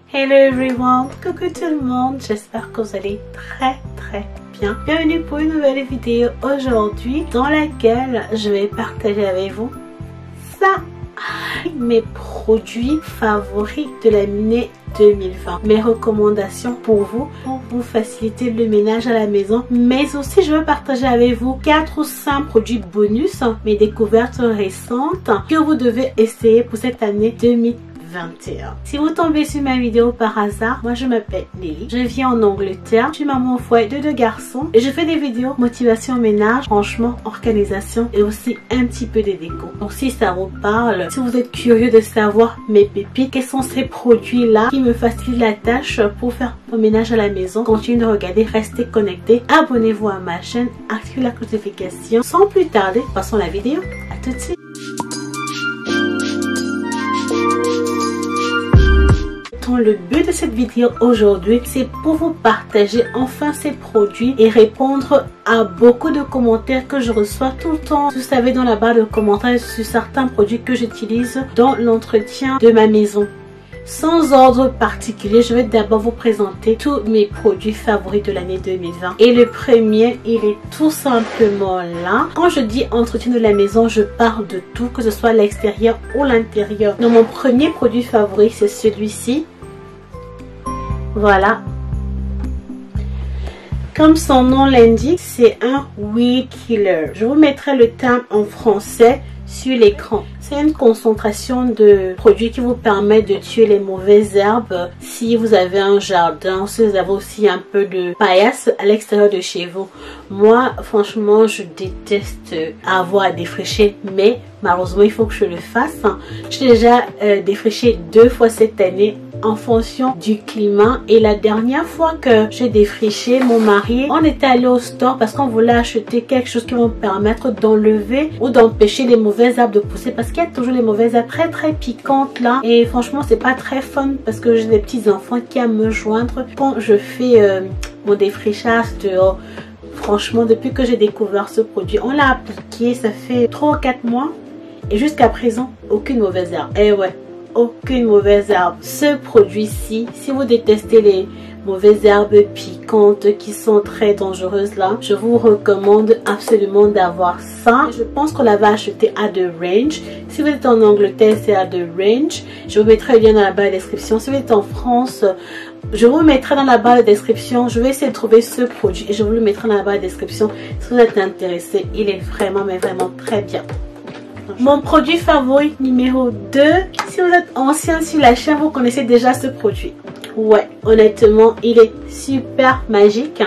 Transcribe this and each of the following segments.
Hello everyone, coucou tout le monde, j'espère que vous allez très bien. Bienvenue pour une nouvelle vidéo aujourd'hui dans laquelle je vais partager avec vous mes produits favoris de l'année 2020, mes recommandations pour vous faciliter le ménage à la maison, mais aussi je vais partager avec vous 4 ou 5 produits bonus, mes découvertes récentes que vous devez essayer pour cette année 2021. Si vous tombez sur ma vidéo par hasard, moi je m'appelle Nelly, je vis en Angleterre, je suis maman au foyer de 2 garçons et je fais des vidéos motivation ménage, franchement organisation et aussi un petit peu de déco. Donc si ça vous parle, si vous êtes curieux de savoir mes pépites, quels sont ces produits là qui me facilitent la tâche pour faire mon ménage à la maison, continuez de regarder, restez connectés, abonnez-vous à ma chaîne, activez la notification. Sans plus tarder, passons à la vidéo. À tout de suite. Le but de cette vidéo aujourd'hui, c'est pour vous partager enfin ces produits et répondre à beaucoup de commentaires que je reçois tout le temps. Vous savez, dans la barre de commentaires sur certains produits que j'utilise dans l'entretien de ma maison. Sans ordre particulier, je vais d'abord vous présenter tous mes produits favoris de l'année 2020. Et le premier, il est tout simplement là. Quand je dis entretien de la maison, je parle de tout, que ce soit l'extérieur ou l'intérieur. Donc mon premier produit favori, c'est celui-ci. Voilà. Comme son nom l'indique, c'est un weed killer. Je vous mettrai le terme en français sur l'écran. C'est une concentration de produits qui vous permet de tuer les mauvaises herbes si vous avez un jardin, si vous avez aussi un peu de paillasse à l'extérieur de chez vous. Moi, franchement, je déteste avoir à défricher, mais malheureusement, il faut que je le fasse. J'ai déjà défriché 2 fois cette année en fonction du climat, et la dernière fois que j'ai défriché, mon mari, on était allé au store parce qu'on voulait acheter quelque chose qui va me permettre d'enlever ou d'empêcher les mauvaises herbes de pousser, parce qu'il y a toujours les mauvaises herbes très piquantes là, et franchement c'est pas très fun parce que j'ai des petits enfants qui aiment me joindre quand je fais mon défrichage dehors. Franchement, depuis que j'ai découvert ce produit, on l'a appliqué, ça fait 3 ou 4 mois et jusqu'à présent aucune mauvaise herbe. Et ouais, aucune mauvaise herbe. Ce produit-ci, si vous détestez les mauvaises herbes piquantes qui sont très dangereuses là, je vous recommande absolument d'avoir ça. Je pense qu'on l'avait acheté à The Range. Si vous êtes en Angleterre, c'est à The Range. Je vous mettrai le lien dans la barre de description. Si vous êtes en France, je vous mettrai dans la barre de description. Je vais essayer de trouver ce produit et je vous le mettrai dans la barre de description si vous êtes intéressé. Il est vraiment, mais vraiment très bien. Mon produit favori numéro 2. Si vous êtes ancien sur la chaîne, vous connaissez déjà ce produit. Ouais, honnêtement, il est super magique.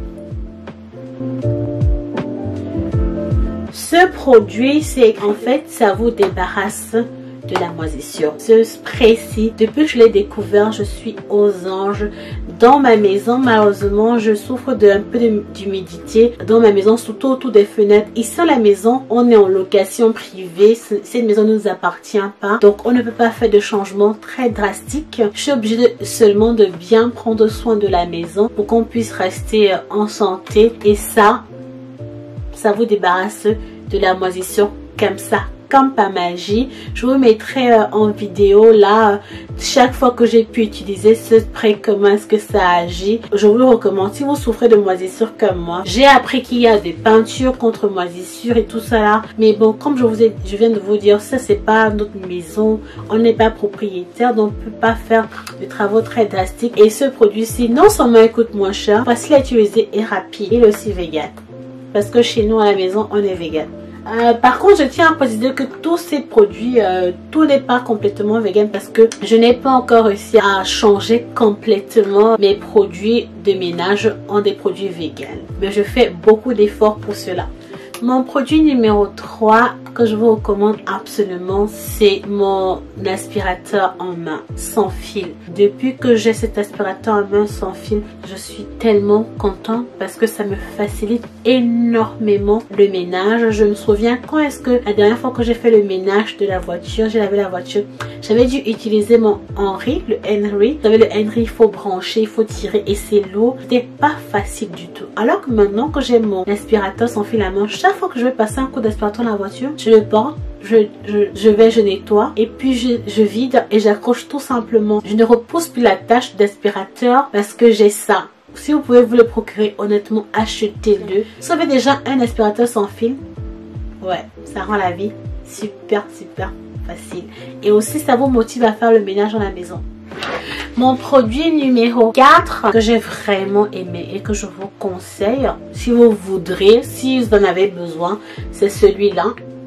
Ce produit, c'est en fait, ça vous débarrasse de la moisissure. Ce spray-ci, depuis que je l'ai découvert, je suis aux anges. Dans ma maison, malheureusement, je souffre d'un peu d'humidité dans ma maison, surtout autour des fenêtres. Ici à la maison, on est en location privée. Cette maison ne nous appartient pas, donc on ne peut pas faire de changements très drastiques. Je suis obligée seulement de bien prendre soin de la maison pour qu'on puisse rester en santé. Et ça vous débarrasse de la moisissure comme ça, comme par magie. Je vous mettrai en vidéo là chaque fois que j'ai pu utiliser ce spray, comment est-ce que ça agit. Je vous le recommande si vous souffrez de moisissure comme moi. J'ai appris qu'il y a des peintures contre moisissure et tout ça là, mais bon, comme je viens de vous dire, ça c'est pas notre maison, on n'est pas propriétaire, donc on peut pas faire de travaux très drastiques. Et ce produit-ci, non seulement il coûte moins cher, facile à utiliser et rapide. Il est aussi vegan, parce que chez nous à la maison on est vegan. Par contre, je tiens à préciser que tous ces produits, tout n'est pas complètement vegan parce que je n'ai pas encore réussi à changer complètement mes produits de ménage en des produits vegan. Mais je fais beaucoup d'efforts pour cela. Mon produit numéro 3 que je vous recommande absolument, c'est mon aspirateur en main sans fil. Depuis que j'ai cet aspirateur en main sans fil, je suis tellement contente parce que ça me facilite énormément le ménage. Je me souviens quand est-ce que la dernière fois que j'ai fait le ménage de la voiture, j'ai lavé la voiture, j'avais dû utiliser mon Henry, le Henry. Vous savez, le Henry, il faut brancher, il faut tirer et c'est lourd. C'était pas facile du tout. Alors que maintenant que j'ai mon aspirateur sans fil à main, chaque chaque fois que je vais passer un coup d'aspirateur dans la voiture, je le porte, je nettoie et puis je vide et j'accroche tout simplement. Je ne repousse plus la tâche d'aspirateur parce que j'ai ça. Si vous pouvez vous le procurer, honnêtement, achetez-le. Vous avez déjà un aspirateur sans fil? Ouais, ça rend la vie super facile. Et aussi, ça vous motive à faire le ménage dans la maison. Mon produit numéro 4 que j'ai vraiment aimé et que je vous conseille, si vous voudrez, si vous en avez besoin, c'est celui-là.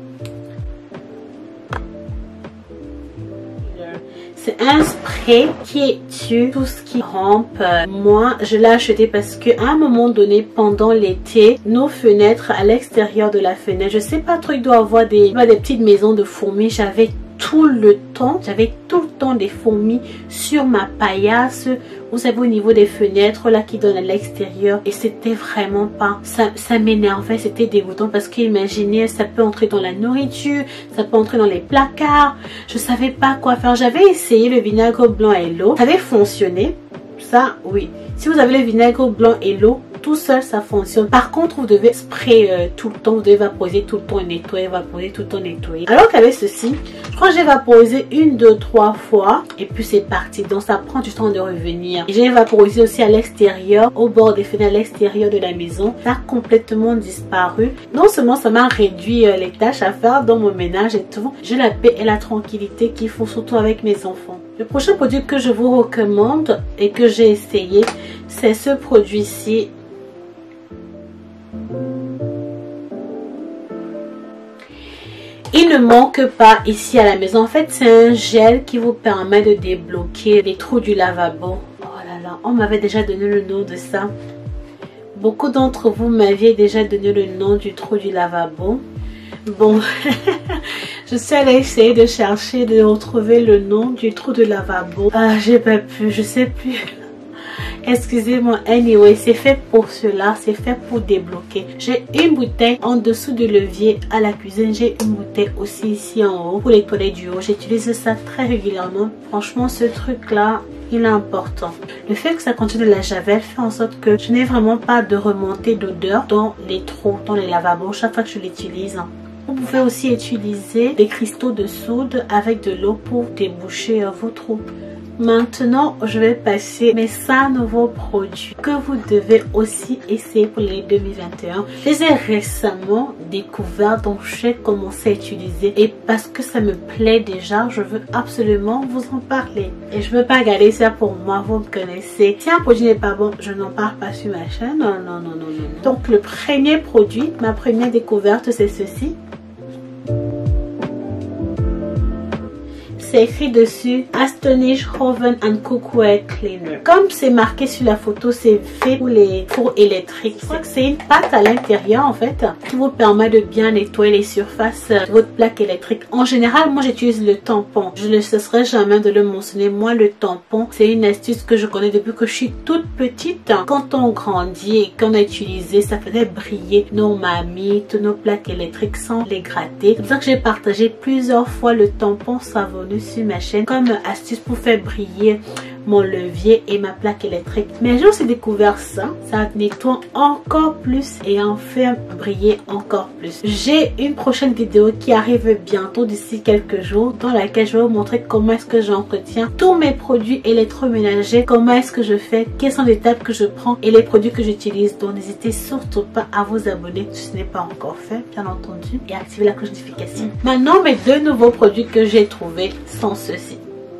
C'est un spray qui tue tout ce qui rampe. Moi, je l'ai acheté parce que à un moment donné, pendant l'été, nos fenêtres à l'extérieur de la fenêtre, je sais pas trop, il doit avoir des petites maisons de fourmis. J'avais tout le temps des fourmis sur ma paillasse, vous savez, au niveau des fenêtres là qui donnent à l'extérieur, et c'était vraiment pas, ça m'énervait, c'était dégoûtant parce qu'imaginez, ça peut entrer dans la nourriture, ça peut entrer dans les placards, je savais pas quoi faire. J'avais essayé le vinaigre blanc et l'eau, ça avait fonctionné, ça oui, si vous avez le vinaigre blanc et l'eau tout seul ça fonctionne. Par contre vous devez sprayer tout le temps, vous devez vaporiser tout le temps et nettoyer, vaporiser tout le temps, nettoyer. Alors qu'avec ceci, je crois que j'ai vaporisé 1, 2, 3 fois et puis c'est parti. Donc ça prend du temps de revenir. J'ai vaporisé aussi à l'extérieur, au bord des fenêtres, à l'extérieur de la maison. Ça a complètement disparu. Non seulement ça m'a réduit les tâches à faire dans mon ménage et tout, j'ai la paix et la tranquillité qu'il faut, surtout avec mes enfants. Le prochain produit que je vous recommande et que j'ai essayé, c'est ce produit-ci. Il ne manque pas ici à la maison. En fait, c'est un gel qui vous permet de débloquer les trous du lavabo. Oh là là, on m'avait déjà donné le nom de ça. Beaucoup d'entre vous m'aviez déjà donné le nom du trou du lavabo. Bon, je suis allée essayer de chercher, de retrouver le nom du trou de lavabo. Ah, j'ai pas pu, je sais plus. Excusez-moi, anyway, c'est fait pour cela, c'est fait pour débloquer. J'ai une bouteille en dessous du levier à la cuisine, j'ai une bouteille aussi ici en haut pour les toilettes du haut. J'utilise ça très régulièrement. Franchement, ce truc-là, il est important. Le fait que ça contient de la javel fait en sorte que je n'ai vraiment pas de remontée d'odeur dans les trous, dans les lavabos, chaque fois que je l'utilise. Vous pouvez aussi utiliser des cristaux de soude avec de l'eau pour déboucher vos trous. Maintenant, je vais passer mes 5 nouveaux produits que vous devez aussi essayer pour l'année 2021. Je les ai récemment découverts, donc j'ai commencé à utiliser. Et parce que ça me plaît déjà, je veux absolument vous en parler. Et je ne veux pas garder ça pour moi, vous me connaissez. Si un produit n'est pas bon, je n'en parle pas sur ma chaîne. Non. Donc le premier produit, ma première découverte, c'est ceci. C'est écrit dessus Astonish Oven and Cookware Cleaner. Comme c'est marqué sur la photo, c'est fait pour les fours électriques. Je crois que c'est une pâte à l'intérieur en fait qui vous permet de bien nettoyer les surfaces de votre plaque électrique. En général, moi j'utilise le tampon. Je ne cesserai jamais de le mentionner. Moi, le tampon, c'est une astuce que je connais depuis que je suis toute petite. Quand on grandit et qu'on a utilisé, ça faisait briller nos marmites, nos plaques électriques sans les gratter. C'est pour ça que j'ai partagé plusieurs fois le tampon savonneux sur ma chaîne comme astuce pour faire briller mon levier et ma plaque électrique. Mais j'ai aussi découvert ça nettoie encore plus et en fait briller encore plus. J'ai une prochaine vidéo qui arrive bientôt d'ici quelques jours dans laquelle je vais vous montrer comment est-ce que j'entretiens tous mes produits électroménagers, comment est-ce que je fais, quelles sont les étapes que je prends et les produits que j'utilise. Donc n'hésitez surtout pas à vous abonner si ce n'est pas encore fait, bien entendu, et activer la cloche de notification. Maintenant, mes 2 nouveaux produits que j'ai trouvés sont ceux-ci.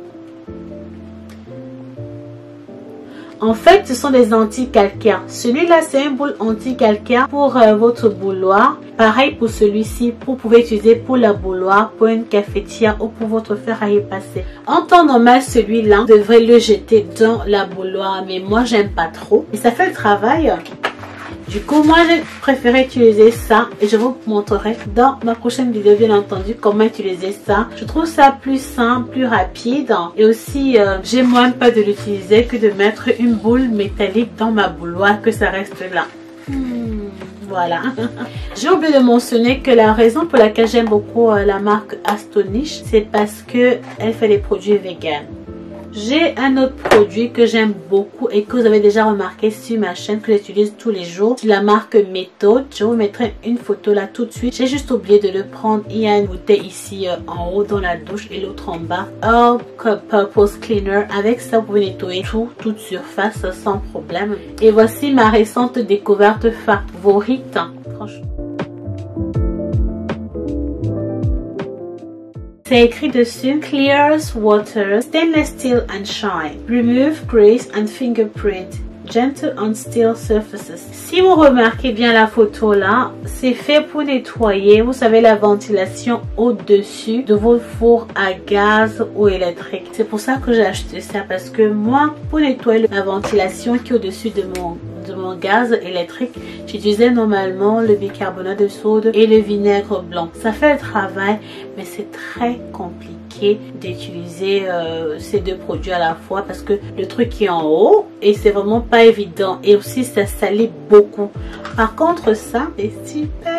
En fait, ce sont des anti-calcaires. Celui-là, c'est un boule anti-calcaire pour votre bouilloire. Pareil pour celui-ci, vous pouvez utiliser pour la bouilloire, pour une cafetière ou pour votre fer à repasser. En temps normal, celui-là, vous devrez le jeter dans la bouilloire. Mais moi, j'aime pas trop. Et ça fait le travail. Du coup, moi, j'ai préféré utiliser ça et je vous montrerai dans ma prochaine vidéo, bien entendu, comment utiliser ça. Je trouve ça plus simple, plus rapide et aussi, j'ai moins peur de l'utiliser que de mettre une boule métallique dans ma bouilloire, que ça reste là. Voilà. J'ai oublié de mentionner que la raison pour laquelle j'aime beaucoup la marque Astonish, c'est parce que elle fait des produits vegan. J'ai un autre produit que j'aime beaucoup et que vous avez déjà remarqué sur ma chaîne, que j'utilise tous les jours. C'est la marque Méthode. Je vous mettrai une photo là tout de suite. J'ai juste oublié de le prendre. Il y a une bouteille ici en haut dans la douche et l'autre en bas. All Purpose Cleaner. Avec ça, vous pouvez nettoyer toute surface sans problème. Et voici ma récente découverte favorite. Franchement. C'est écrit dessus: Clears water, stainless steel and shine, remove grease and fingerprint, gentle on steel surfaces. Si vous remarquez bien la photo là, c'est fait pour nettoyer, vous savez, la ventilation au-dessus de vos fours à gaz ou électrique. C'est pour ça que j'ai acheté ça, parce que moi, pour nettoyer la ventilation qui est au-dessus de mon gaz électrique, j'utilisais normalement le bicarbonate de soude et le vinaigre blanc. Ça fait le travail, mais c'est très compliqué d'utiliser ces deux produits à la fois, parce que le truc est en haut et c'est vraiment pas évident, et aussi ça salit beaucoup. Par contre, ça c'est super.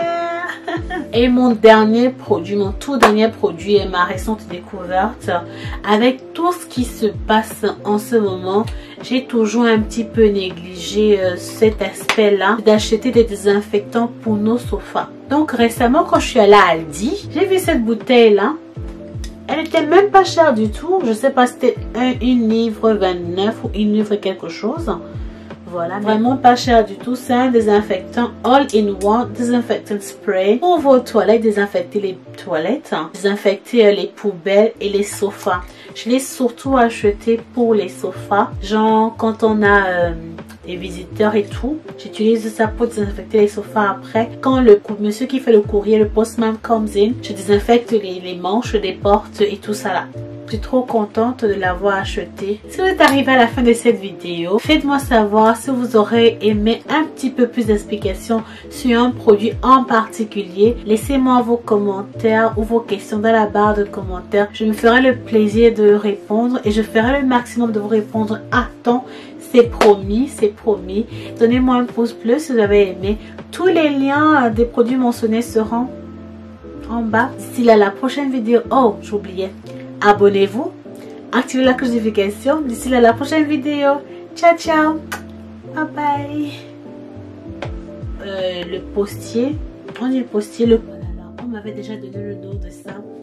Et mon dernier produit, mon tout dernier produit est ma récente découverte. Avec tout ce qui se passe en ce moment, j'ai toujours un petit peu négligé cet aspect là d'acheter des désinfectants pour nos sofas. Donc récemment, quand je suis allée à Aldi, j'ai vu cette bouteille là. Elle était même pas chère du tout. Je sais pas si c'était 1 livre 29 ou 1 livre quelque chose. Voilà, vraiment pas cher du tout. C'est un désinfectant all-in-one disinfectant spray pour vos toilettes. Désinfecter les toilettes, désinfecter les poubelles et les sofas. Je l'ai surtout acheté pour les sofas, genre quand on a des visiteurs et tout. J'utilise ça pour désinfecter les sofas. Après, quand le monsieur qui fait le courrier, le postman comes in, je désinfecte les manches des portes et tout ça là. Je suis trop contente de l'avoir acheté. Si vous êtes arrivé à la fin de cette vidéo, faites-moi savoir si vous aurez aimé un petit peu plus d'explications sur un produit en particulier. Laissez-moi vos commentaires ou vos questions dans la barre de commentaires. Je me ferai le plaisir de répondre et je ferai le maximum de vous répondre à temps. C'est promis, c'est promis. Donnez-moi un pouce bleu si vous avez aimé. Tous les liens des produits mentionnés seront en bas. D'ici là, à la prochaine vidéo. Oh, j'oubliais. Abonnez-vous, activez la cloche de notification. D'ici là, à la prochaine vidéo. Ciao, ciao. Bye bye. Le postier. On dit le postier. On m'avait déjà donné le nom de ça.